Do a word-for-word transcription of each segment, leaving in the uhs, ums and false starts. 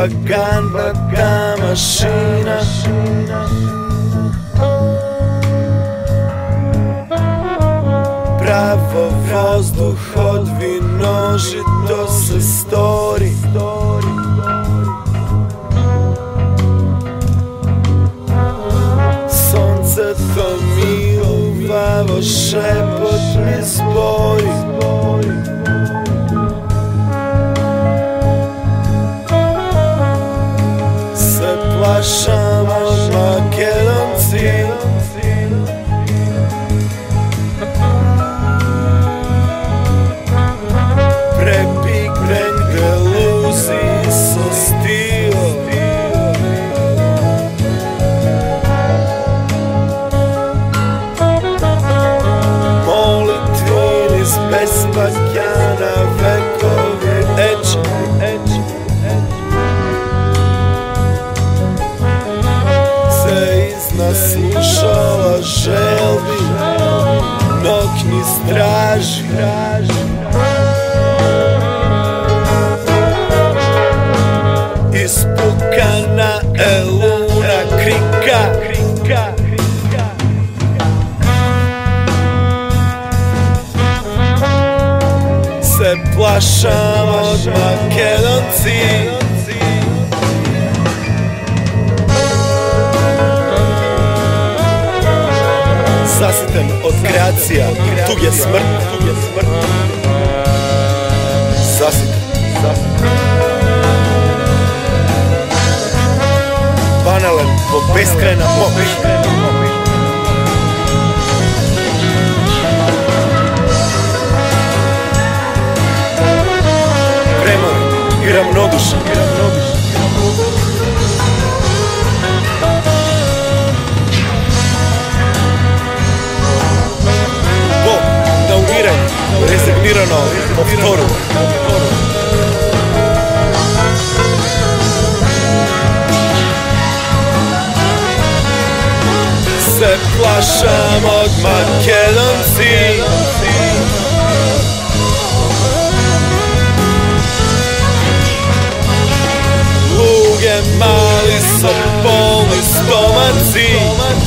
propagandna mašina. Pravo vazduh od vinoži to se stori. Sonce to mi uvavo, šepot mi zbori. Se plašamo Makedonci, prepikren deluzi sa stilom. Molitvi niz bespakjana vekovi eče. Se iznaslušala želbi, nokni straži. Ispukana eluna krika. Se plašam od Makedonci, zasiten od kreacija, tug je smrt. Zasiten banalan po beskrajna moć. Premoren i ravnodušan, Bog na umiranju rezignirano po vtoru. Se plašam od Makedonci, luge mali sa polni stomaci.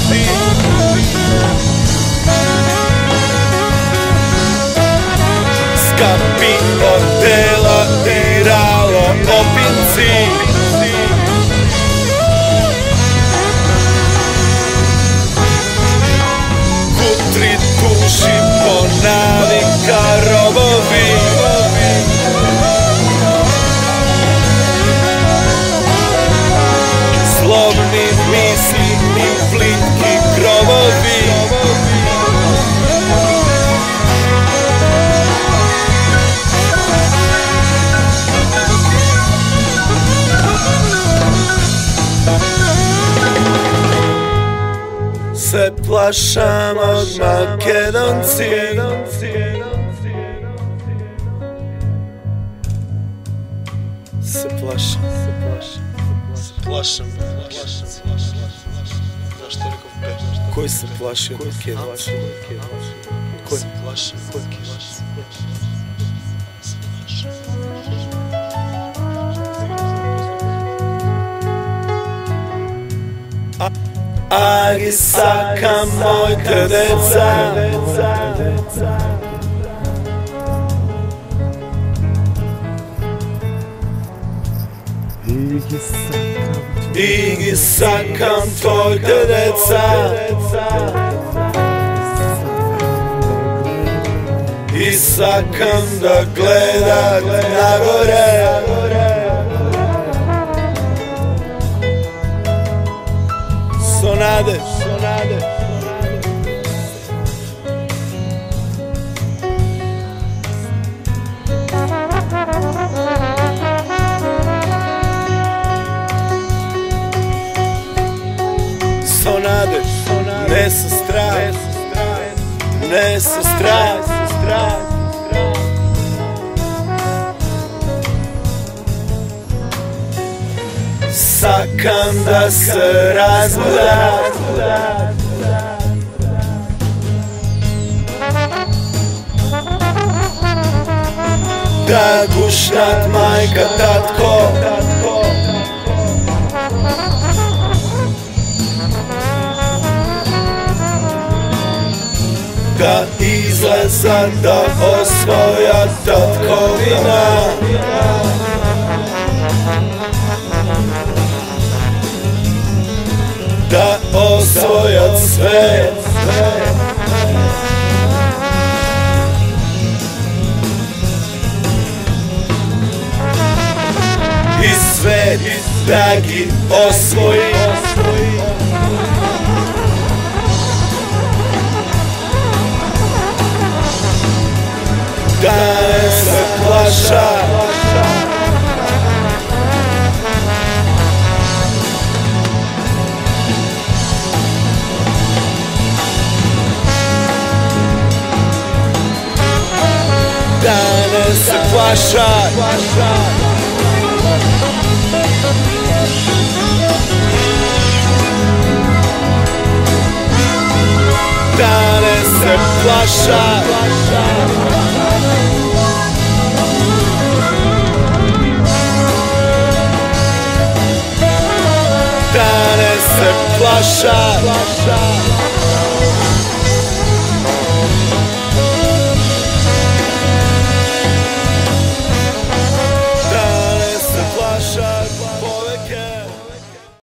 Skapi od tela i ralo opinci. Kutri tuši po navika robovi. Zlobni misli i plitki grobovi. Se plašam od Makedonci, se plašam, se plašam, se plašam, zašto rekao pet? Koji se plaši od Makedonci? Koji se plaši od Makedonci? Agi saka mojte deca, Igi sakam tvojte deca, I sakam da gledat nagore. Sonade, sonade. Sonade, ne sa strah, ne sa strah. Sakam da se razbuda, da gušnat majka tatko, da izlaza da osvoja tatkovina, da osvoja sve. I svet dragi osvoji, da ne se plaša, da ne se plaša, da ne se plaša, da ne se plaša.